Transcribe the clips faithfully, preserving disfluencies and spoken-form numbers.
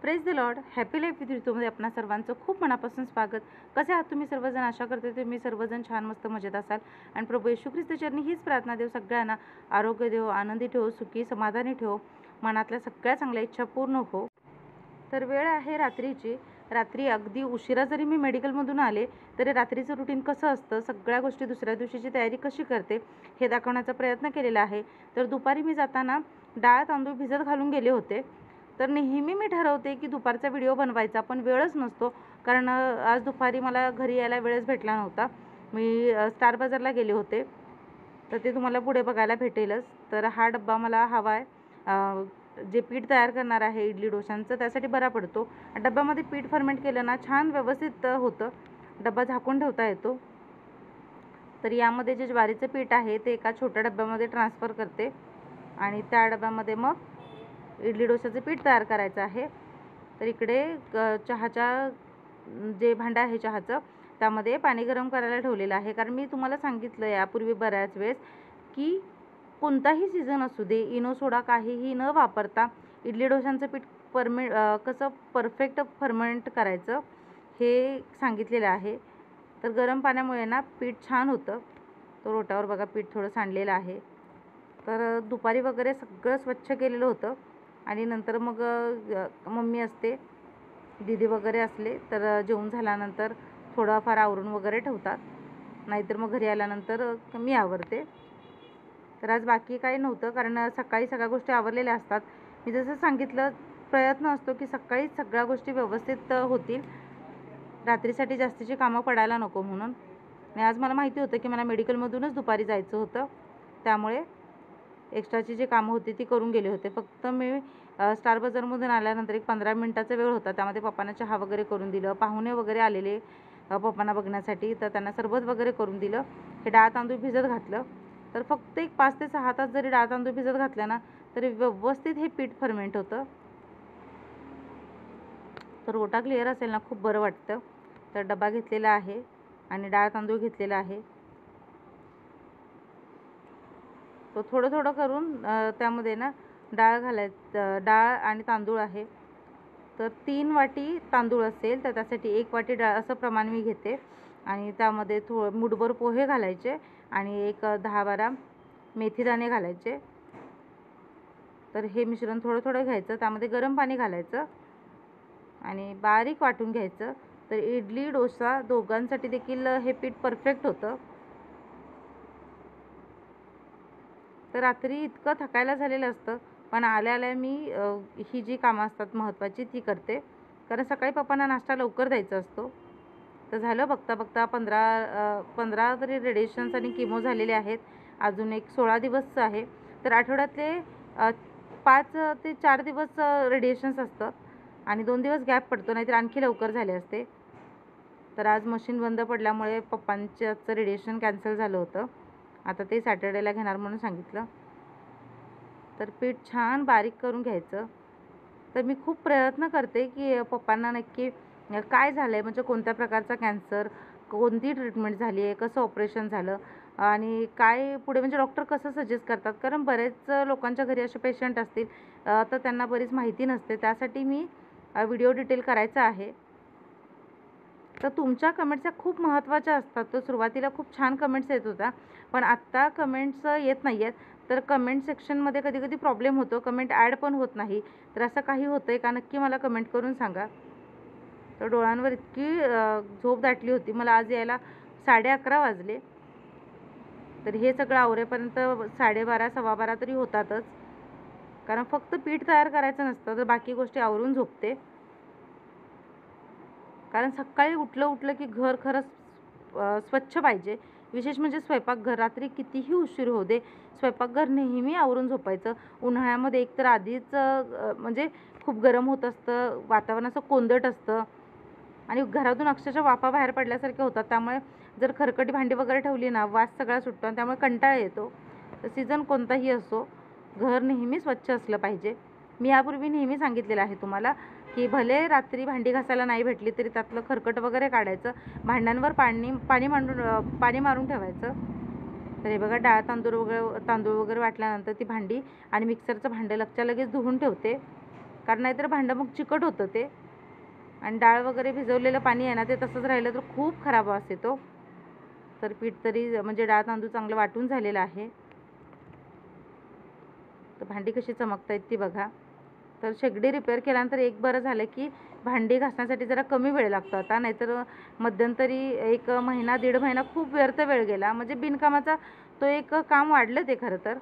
Praise the Lord. Happy life with ऋतूमध्ये आपणा सर्वांचं खूप मनापासून स्वागत. कसे आहात तुम्ही सर्वजण? आशा करते तुम्ही सर्वजण छान मस्त मजेत असाल आणि प्रभू येशू ख्रिस्त चरणी हीच प्रार्थना देव सगळ्यांना आरोग्य देव, आनंदी ठेवो, सुखी समाधानी ठेवो, मनातल्या सगळ्या चांगल्या इच्छा पूर्ण हो. तर वेळ आहे रात्रीची. रात्री अगदी उशिरा जरी मी मेडिकलमधून आले तरी रात्रीचं रुटीन कसं असतं, सगळ्या गोष्टी दुसऱ्या दिवशीची तयारी कशी करते हे दाखवण्याचा प्रयत्न केलेला आहे. तर दुपारी मी जाताना डाळ तांदूळ भिजत घालून गेले होते. तर नेहमी मी ठरवते की दुपारचा व्हिडिओ बनवायचा, पण वेळच नसतो कारण आज दुपारी मला घरी यायला वेळच भेटला नव्हता. मी स्टार बाजारला गेले होते, तर ते तुम्हाला पुढे बघायला भेटेलच. तर हा डब्बा मला हवा आहे, जे पीठ तयार करणार आहे इडली डोशांचं त्यासाठी बरा पडतो. डब्यामध्ये पीठ फर्मेंट केलं ना छान व्यवस्थित होतं, डब्बा झाकून ठेवता येतो. तर यामध्ये जे ज्वारीचं पीठ आहे ते एका छोट्या डब्यामध्ये ट्रान्सफर करते आणि त्या डब्यामध्ये मग इडली डोशाचं पीठ तयार करायचं आहे. तर इकडे चहाच्या जे भांडं आहे चहाचं त्यामध्ये पाणी गरम करायला ठेवलेलं आहे, कारण मी तुम्हाला सांगितलं यापूर्वी बऱ्याच वेळेस की कोणताही सीझन असू दे इनो सोडा काहीही न वापरता इडली डोशांचं पीठ परमे कसं परफेक्ट फर्मेंट करायचं हे सांगितलेलं आहे. तर गरम पाण्यामुळे ना पीठ छान होतं. तो रोटावर बघा पीठ थोडं सांडलेलं आहे. तर दुपारी वगैरे सगळं स्वच्छ केलेलं होतं आणि नंतर मग मम्मी असते, दीदी वगैरे असले तर जेवून झाल्यानंतर थोडंफार आवरून वगैरे ठेवतात, नाहीतर मग घरी आल्यानंतर मी आवरते. तर आज बाकी काही नव्हतं कारण सकाळी सगळ्या गोष्टी आवरलेल्या असतात. मी जसं सांगितलं प्रयत्न असतो की सकाळी सगळ्या गोष्टी व्यवस्थित होतील, रात्रीसाठी जास्तीची कामं पडायला नको म्हणून. आणि आज मला माहिती होतं की मला मेडिकलमधूनच दुपारी जायचं होतं, त्यामुळे एक्स्ट्राची जी कामं होती ती करून गेले होते. फक्त मी स्टार बाजारमधून आल्यानंतर एक पंधरा मिनटाचा वेळ होता, त्यामध्ये पप्पांना चहा वगैरे करून दिलं. पाहुणे वगैरे आलेले पप्पांना बघण्यासाठी, तर त्यांना सरबत वगैरे करून दिलं. हे डाळ तांदूळ भिजत घातलं. तर फक्त एक पाच ते सहा तास जरी डाळ तांदूळ भिजत घातलं ना तरी व्यवस्थित हे पीठ फर्मेंट होतं. तर रोटा क्लिअर असेल ना खूप बरं वाटतं. तर डबा घेतलेला आहे आणि डाळ तांदूळ घेतलेला आहे. तो थोडं थोडं करून त्यामध्ये ना डाळ घालायचं. डाळ आणि तांदूळ आहे, तर तीन वाटी तांदूळ असेल तर त्यासाठी एक वाटी डाळ असं प्रमाण मी घेते. आणि त्यामध्ये थो मुठभर पोहे घालायचे आणि एक दहा बारा मेथीदाणे घालायचे. तर हे मिश्रण थोडं थोडं घ्यायचं, त्यामध्ये गरम पाणी घालायचं आणि बारीक वाटून घ्यायचं. तर इडली डोसा दोघांसाठी देखील हे पीठ परफेक्ट होतं. तर रात्री इतकं थकायला झालेलं असतं, पण आल्या आल्या मी ही जी कामं असतात महत्त्वाची ती करते, कारण सकाळी पप्पांना नाश्ता लवकर द्यायचा असतो. तर झालं बघता बघता पंधरा पंधरा तरी रेडिएशन्स आणि किमो झालेले आहेत. अजून एक सोळा दिवस आहे. तर आठवड्यातले पाच ते चार दिवस रेडिएशन्स असतं आणि दोन दिवस गॅप पडतो, नाहीतर आणखी लवकर झाले असते. तर आज मशीन बंद पडल्यामुळे पप्पांचं रेडिएशन कॅन्सल झालं होतं. आता ते सॅटर्डेला घेणार म्हणून सांगितलं. तर पीठ छान बारीक करून घ्यायचं. तर मी खूप प्रयत्न करते की पप्पांना नक्की काय झालं आहे, म्हणजे कोणत्या प्रकारचा कॅन्सर, कोणती ट्रीटमेंट झाली आहे, कसं ऑपरेशन झालं आणि काय पुढे म्हणजे डॉक्टर कसं सजेस्ट करतात, कारण बरेच लोकांच्या घरी असे पेशंट असतील तर त्यांना बरीच माहिती नसते. त्यासाठी मी व्हिडिओ डिटेल करायचा आहे. तर तुमच्या कमेंट्स खूप महत्त्वाच्या असतात. तर सुरुवातीला खूप छान कमेंट्स येत होत्या, पण आत्ता कमेंट्स येत नाही आहेत. तर कमेंट सेक्शनमध्ये कधी कधी प्रॉब्लेम होतो, कमेंट ॲड पण होत नाही. तर असं काही होतं आहे का, नक्की मला कमेंट करून सांगा. तर डोळ्यांवर इतकी झोप दाटली होती, मला आज यायला साडे अकरा वाजले. तर हे सगळं आवरेपर्यंत साडेबारा सव्वा बारा तरी होतातच, कारण फक्त पीठ तयार करायचं नसतं तर बाकी गोष्टी आवरून झोपते. कारण सकाळी उठलं उठलं की घर खरंच स्वच्छ पाहिजे, विशेष म्हणजे स्वयंपाकघर. रात्री कितीही उशीर होऊ दे स्वयंपाकघर नेहमी आवरून झोपायचं. उन्हाळ्यामध्ये एकतर आधीच म्हणजे खूप गरम होत असतं, वातावरण असं कोंदट असतं आणि घरातून अक्षरशः वाफा बाहेर पडल्यासारख्या होतात. त्यामुळे जर खरकटी भांडी वगैरे ठेवली ना वास सगळा सुटतो आणि त्यामुळे कंटाळा येतो. तर सीझन कोणताही असो घर नेहमी स्वच्छ असलं पाहिजे. मी यापूर्वी नेहमी सांगितलेलं आहे तुम्हाला की भले रात्री भांडी घासायला नाही भेटली तरी त्यातलं खरकट वगैरे काढायचं, भांड्यांवर पाणी पाणी मांडून पाणी मारून ठेवायचं. तर हे बघा डाळ तांदूळ वगैरे तांदूळ वगैरे वाटल्यानंतर ती भांडी आणि मिक्सरचं भांडं लगच्या लगेच धुवून ठेवते. कारण नाहीतर भांडं मग चिकट होतं ते, आणि डाळ वगैरे भिजवलेलं पाणी आहे ना ते तसंच राहिलं तर खूप खराब वास येतो. तर पीठ तरी म्हणजे डाळ तांदूळ चांगलं वाटून झालेलं आहे. तर भांडी कशी चमकतायत ती बघा. तर शेगडी रिपेअर केल्यानंतर एक बरं झालं की भांडी घासण्यासाठी जरा कमी वेळ लागतो आता, नाहीतर मध्यंतरी एक महिना दीड महिना खूप व्यर्थ वेळ गेला. म्हणजे बिनकामाचा तो एक काम वाढलं ते खरं तर.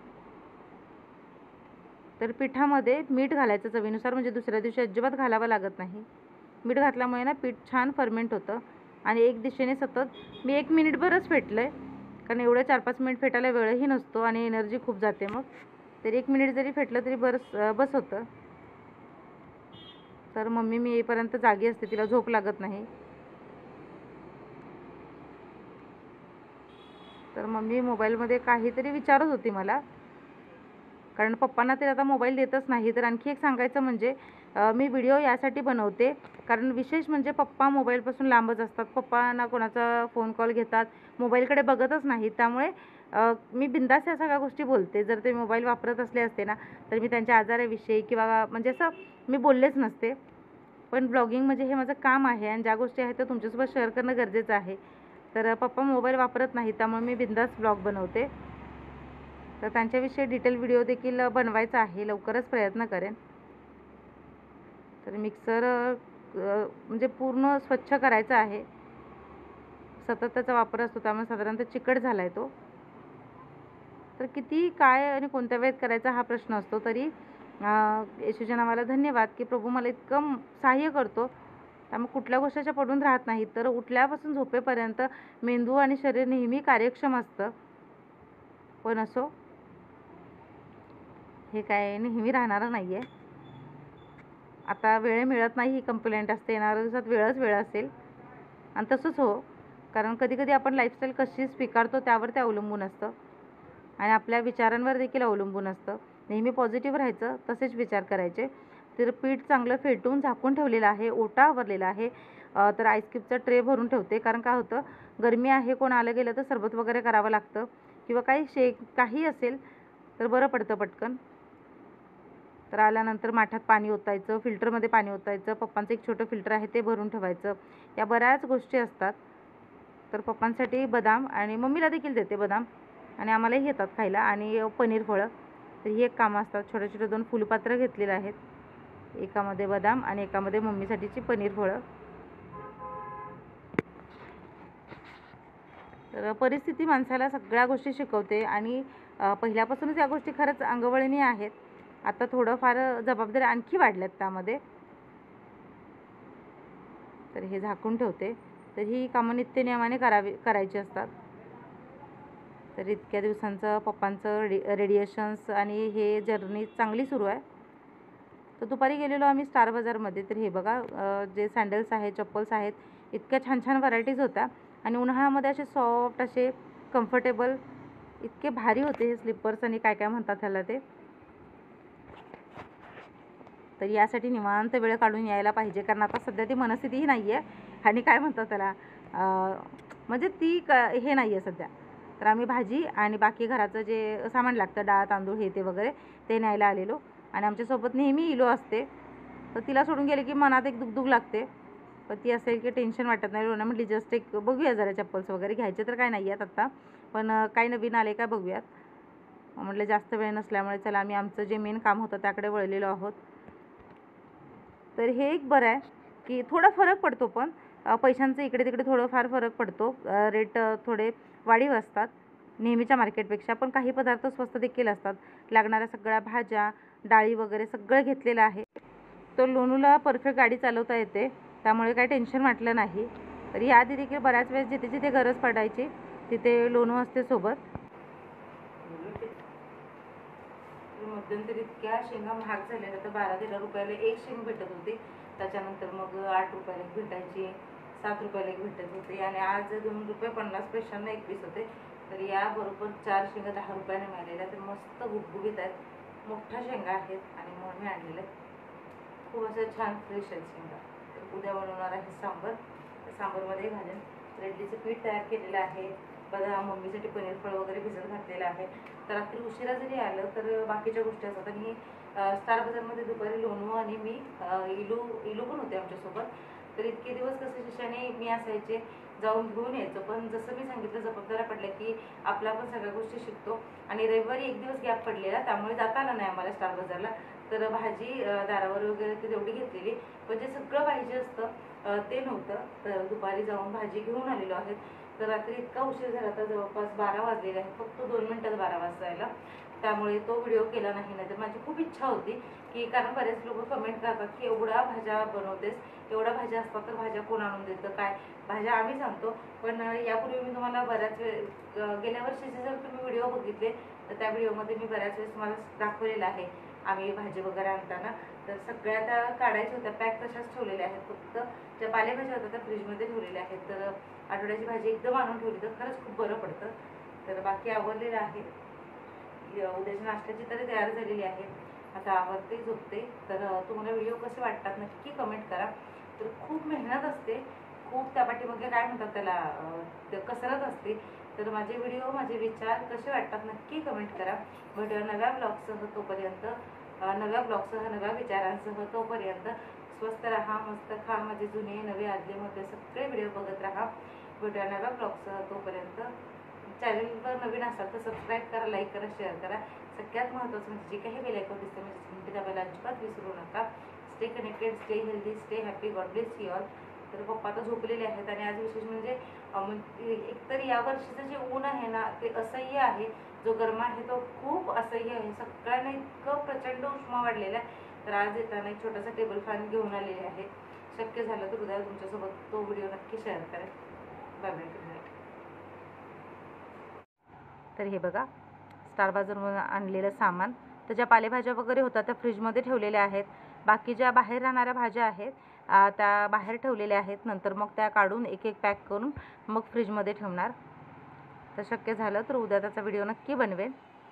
तर पिठामध्ये मीठ घालायचं चवीनुसार, म्हणजे दुसऱ्या दिवशी अजिबात घालावं लागत नाही. मीठ घातल्यामुळे ना पीठ छान फर्मेंट होतं. आणि एक दिशेने सतत मी एक मिनिटभरच फेटलं आहे, कारण एवढं चार पाच मिनिट फेटायला वेळही नसतो आणि एनर्जी खूप जाते मग. तर एक मिनिट जरी फेटलं तरी बरंच बस होतं. तर मम्मी मी येईपर्यंत जागी असते, तिला झोप लागत नाही. तर मम्मी मोबाईलमध्ये काहीतरी विचारत होती मला, कारण पप्पांना ते आता मोबाईल देतच नाही. तर आणखी एक सांगायचं म्हणजे मी व्हिडिओ यासाठी बनवते, कारण विशेष म्हणजे पप्पा मोबाईलपासून लांबच असतात. पप्पांना कोणाचा फोन कॉल घेतात, मोबाईलकडे बघतच नाही. त्यामुळे मी बिंदास या सगळ्या गोष्टी बोलते. जर ते मोबाईल वापरत असले असते ना तर मी त्यांच्या आजाराविषयी किंवा म्हणजे असं मी बोललेच नसते. पण ब्लॉगिंग म्हणजे हे माझं काम आहे आणि ज्या गोष्टी आहेत त्या तुमच्यासोबत शेअर करणं गरजेचं आहे. तर पप्पा मोबाईल वापरत नाही त्यामुळे मी बिंदास ब्लॉग बनवते. तर त्यांच्याविषयी डिटेल व्हिडिओ देखील बनवायचा आहे, लवकरच प्रयत्न करेन. तर मिक्सर म्हणजे पूर्ण स्वच्छ करायचा आहे. सतत त्याचा वापर असतो त्यामुळे साधारणतः चिकट झाला आहे तो. तर किती काय आणि कोणत्या वेळेत करायचा हा प्रश्न असतो. तरी येशूच्या नावाला धन्यवाद की प्रभू मला इतकं सहाय्य करतो, त्यामुळे कुठल्या गोष्टीच्या पडून राहत नाही. तर उठल्यापासून झोपेपर्यंत मेंदू आणि शरीर नेहमी कार्यक्षम असतं. पण असो, हे काय नेहमी राहणारं नाही आहे. आता वेळ मिळत नाही ही कंप्लेंट असते, येणाऱ्या दिवसात वेळच वेळ असेल. आणि तसंच हो, कारण कधी कधी आपण लाईफस्टाईल कशी स्वीकारतो त्यावर ते अवलंबून असतं आणि आपल्या विचारांवर देखील अवलंबून असतं. नेहमी पॉझिटिव्ह राहायचं, तसेच विचार करायचे. तर पीठ चांगलं फेटून झाकून ठेवलेलं आहे, ओटा आवरलेला आहे. तर आईस्क्रीमचा ट्रे भरून ठेवते, कारण काय होतं गरमी आहे, कोण आलं गेलं तर सरबत वगैरे करावं लागतं किंवा काही शेक काही असेल तर बरं पडतं पटकन. तर आल्यानंतर माठात पाणी ओतायचं, फिल्टरमध्ये पाणी ओतायचं. पप्पांचं एक छोटं फिल्टर आहे ते भरून ठेवायचं. या बऱ्याच गोष्टी असतात. तर पप्पांसाठी बदाम आणि मम्मीला देखील देते बदाम, आणि आम्हालाही येतात खायला, आणि पनीर फळं. तर ही एक कामं असतात. छोटे छोटे दोन फुलपात्र घेतलेलं आहेत, एकामध्ये बदाम आणि एकामध्ये मम्मीसाठीची पनीर फळं. तर परिस्थिती माणसाला सगळ्या गोष्टी शिकवते आणि पहिल्यापासूनच या गोष्टी खरंच अंगवळणी आहेत. आता थोडंफार जबाबदारी आणखी वाढल्यात त्यामध्ये. तर हे झाकून ठेवते. तर ही कामं नित्यनियमाने करावी करायची असतात. तर इतक्या दिवसांचं पप्पांचं रेडि रेडिएशन्स आणि हे जर्नी चांगली सुरू आहे. तर दुपारी गेलेलो आम्ही स्टार बाजारमध्ये. तर हे बघा जे सँडल्स आहेत, चप्पल्स आहेत, इतक्या छान छान व्हरायटीज होत्या आणि उन्हाळ्यामध्ये असे सॉफ्ट असे कम्फर्टेबल इतके भारी होते हे स्लिपर्स आणि काय काय म्हणतात त्याला ते. तर यासाठी निवांत वेळ काढून यायला पाहिजे, कारण आता सध्या ती मनस्थितीही नाही आहे आणि काय म्हणतात त्याला म्हणजे ती क हे नाही आहे सध्या. तर आम्ही भाजी आणि बाकी घराचं जे सामान लागतं, डाळ तांदूळ हे ते वगैरे, ते न्यायला आलेलो. आणि आमच्यासोबत नेहमी इलो असते, तर तिला सोडून गेले की मनात एक दुगदुग लागते. पण ती असेल की टेन्शन वाटत नाही. रोना म्हटली जस्ट एक बघूया जरा, चप्पल्स वगैरे घ्यायचे तर काय नाही आहेत आत्ता, पण काही नवीन आले का बघूयात. म्हटलं जास्त वेळ नसल्यामुळे चला आम्ही आमचं जे मेन काम होतं त्याकडे वळलेलो आहोत. तर हे एक बरं आहे की थोडा फरक पडतो, पण पैशांचं इकडे तिकडे थोडं फार फरक पडतो. रेट थोडे वाढीव असतात नेहमीच्या मार्केटपेक्षा, पण काही पदार्थ स्वस्त देखील असतात. लागणाऱ्या सगळ्या भाज्या डाळी वगैरे सगळं घेतलेलं आहे. तर लोणूला परफेक्ट गाडी चालवता येते, त्यामुळे काही टेन्शन वाटलं नाही. तर याआधी देखील बऱ्याच वेळेस जिथे जिथे गरज पडायची तिथे लोणू असते सोबत. मध्यंतरी इतक्या शेंगा महाग झालेल्या, तर बारा तेरा रुपयाला एक शेंग भेटत होती. त्याच्यानंतर मग आठ रुपयाला एक भेटायची, सात रुपयाला एक भेटत होती, आणि आज दोन रुपये पन्नास पैशांना एक पीस होते. तर याबरोबर चार शेंगा दहा रुपयाने मिळालेल्या. तर मस्त गुबगुबीत आहेत, मोठ्या शेंगा आहेत आणि म्हणून मी आणलेले खूप असं छान फ्रेश आहेत शेंगा. तर उद्या बनवणार आहे सांबर. तर सांबरमध्ये घालून रेडलीचं पीठ तयार केलेलं आहे. बदाम मम्मीसाठी पनीर फळ वगैरे भिजत घातलेलं आहे. तर रात्री उशिरा जरी आलं तर बाकीच्या गोष्टी असतात, आणि स्टार बाजारमध्ये दुपारी लोणू आणि मी इलू इलू पण होते आमच्यासोबत. तर इतके दिवस कसं शिशाने मी असायचे, जाऊन घेऊन यायचं. पण जसं मी सांगितलं जबाबदाऱ्या पडल्या की आपला पण सगळ्या गोष्टी शिकतो. आणि रविवारी एक दिवस गॅप पडलेला, त्यामुळे जाता आलं नाही आम्हाला स्टार बाजारला. तर भाजी दारावर वगैरे ती तेवढी घेतलेली, पण जे सगळं पाहिजे असतं ते नव्हतं. तर दुपारी जाऊन भाजी घेऊन आलेलो आहेत. तर रात्री इतका उशीर झाला, तर जवळपास बारा वाजलेले आहेत, फक्त दोन मिनटात बारा वाजायला. त्यामुळे तो व्हिडिओ केला नाही. नाही तर माझी खूप इच्छा होती की, कारण बरेच लोक कमेंट करतात की एवढ्या भाज्या बनवतेस, एवढ्या भाज्या असतात तर भाज्या कोण आणून देतं, काय भाज्या आम्हीच आणतो. पण यापूर्वी मी तुम्हाला बऱ्याच वेळ गेल्या वर्षीचे जर तुम्ही व्हिडिओ बघितले तर त्या व्हिडिओमध्ये मी बऱ्याच वेळेस तुम्हाला दाखवलेलं आहे आम्ही भाजी वगैरे आणताना. तर सगळ्या त्या काढायच्या होत्या, पॅक तशाच ठेवलेल्या आहेत. फक्त ज्या पालेभाज्या होत्या त्या फ्रीजमध्ये ठेवलेल्या आहेत. तर आठवड्याची भाजी एकदम आणून ठेवली तर खरंच खूप बरं पडतं. तर बाकी आवडलेलं आहे. उद्याच्या नाश्त्याची तरी तयार झालेली आहे. आता आवडते झोपते. तर तुम्हाला व्हिडिओ कसे वाटतात नक्की कमेंट करा. तर खूप मेहनत असते, खूप त्या पाठीमागे काय म्हणतात त्याला कसरत असते. तर माझे व्हिडिओ माझे विचार कसे वाटतात नक्की कमेंट करा. भेटूया नव्या ब्लॉगसह. तोपर्यंत नव्या ब्लॉगसह नव्या विचारांसह. तोपर्यंत स्वस्त राहा, मस्त खा. माझे जुने नवे आदले मध्ये सगळे व्हिडिओ बघत राहा. भेटूया नव्या ब्लॉगसह. तोपर्यंत चॅनलवर नवीन असाल तर सबस्क्राईब करा, लाईक करा, शेअर करा. सगळ्यात महत्त्वाचं म्हणजे जे काही बेल आयकॉन दिसते म्हणजे घंटी दाबायला अजिबात विसरू नका. Stay connected, stay healthy, stay happy. God bless you all. तर पप्पा आता झोपलेले आहेत. आणि आज विशेष म्हणजे एकतर या वर्षीचं जे ऊन आहे ना ते असह्य आहे. जो गरमा आहे तो खूप असह्य आहे. सगळ्यांना इतकं प्रचंड उष्मा वाढलेला आहे. तर आज येताना एक छोटासा टेबल फॅन घेऊन आलेले आहे. शक्य झालं तर उद्या तुमच्यासोबत तो व्हिडिओ नक्की शेअर करेल. Bye bye, good night. तर हे बघा स्टार बाजारमधून आणलेलं सामान. तर ज्या पालेभाज्या वगैरे होत्या त्या फ्रीजमध्ये ठेवलेल्या आहेत. बाकी ज्या बाहेर राहणाऱ्या भाज्या आहेत त्या बाहेर ठेवलेल्या आहेत. नंतर मग त्या काढून एक एक पॅक करून मग फ्रीजमध्ये ठेवणार. तर शक्य झालं तर उद्या त्याचा व्हिडिओ नक्की बनवेन.